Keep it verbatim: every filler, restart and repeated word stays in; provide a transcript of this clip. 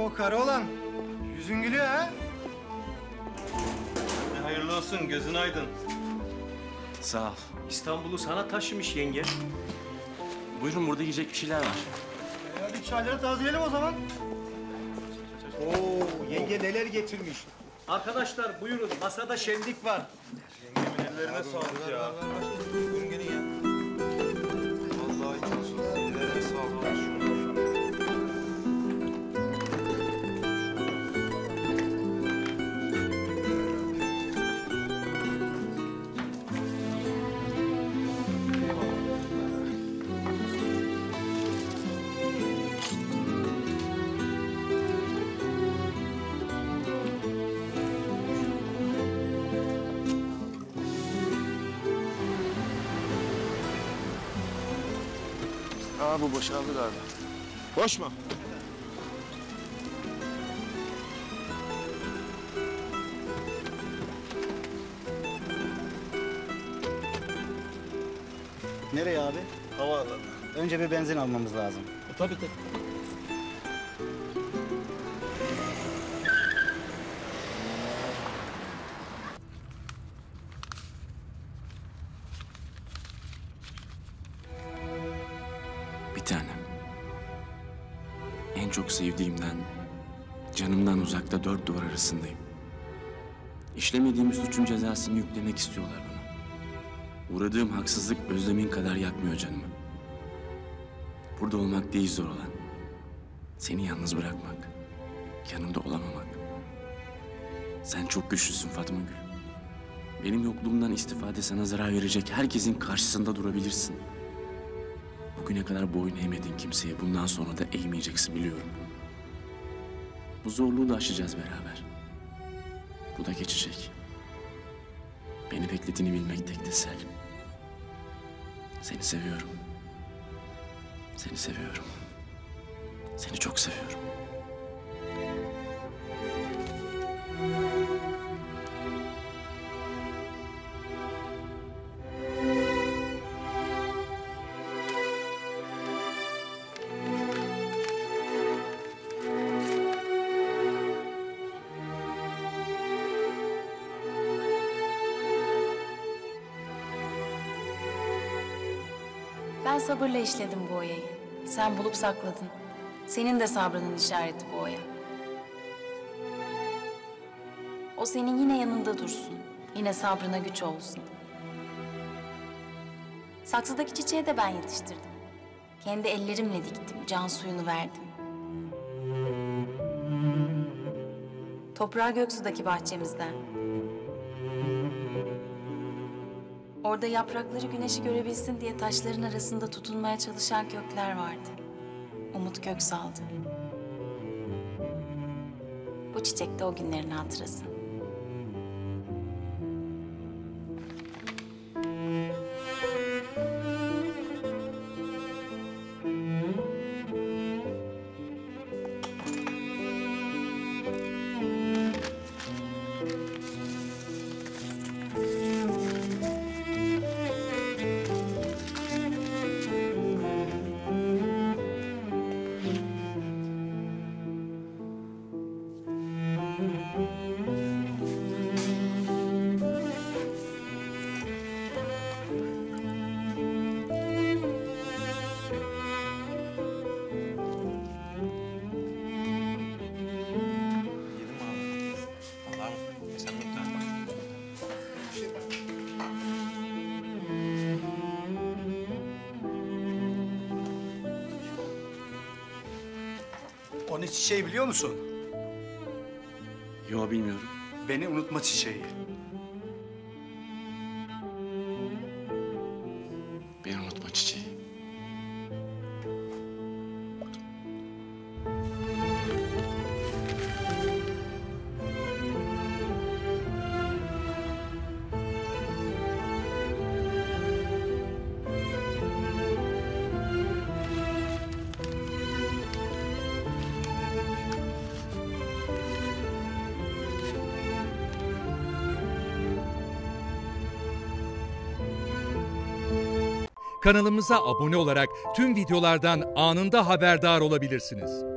Oo Karaoğlan, yüzün gülüyor ha? E, hayırlı olsun, gözün aydın. Sağ ol. İstanbul'u sana taşımış yenge. Buyurun, burada yiyecek bir şeyler var. E hadi çayları tazeleyelim o zaman. Oo yenge neler getirmiş. Arkadaşlar buyurun, masada şenlik var. Yengemin ellerine sağlık ya. Buyurun gelin ya. Vallahi çok sağ ol. Ellerine sağlık. Aa, bu boşaldı galiba. Boş mu? Nereye abi? Havaalanı. Önce bir benzin almamız lazım. E, tabii tabii. Bir tanem. En çok sevdiğimden, canımdan uzakta dört duvar arasındayım. İşlemediğim suçun cezasını yüklemek istiyorlar bana. Uğradığım haksızlık özlemin kadar yakmıyor canımı. Burada olmak değil zor olan. Seni yalnız bırakmak, yanında olamamak. Sen çok güçlüsün Fatma Gül. Benim yokluğumdan istifade sana zarar verecek herkesin karşısında durabilirsin. Bugüne kadar boyun eğmedin kimseye, bundan sonra da eğmeyeceksin biliyorum. Bu zorluğu da aşacağız beraber. Bu da geçecek. Beni beklediğini bilmek tek tesel. Seni seviyorum. Seni seviyorum. Seni çok seviyorum. Ben sabırla işledim bu oyayı. Sen bulup sakladın. Senin de sabrının işareti bu oya. O senin yine yanında dursun. Yine sabrına güç olsun. Saksıdaki çiçeği de ben yetiştirdim. Kendi ellerimle diktim, can suyunu verdim. Toprağı Göksu'daki bahçemizden. Orada yaprakları güneşi görebilsin diye taşların arasında tutunmaya çalışan kökler vardı. Umut kök saldı. Bu çiçek de o günlerin hatırası. O ne çiçeği biliyor musun? Yo, bilmiyorum. Beni unutma çiçeği. Beni unutma çiçeği. Kanalımıza abone olarak tüm videolardan anında haberdar olabilirsiniz.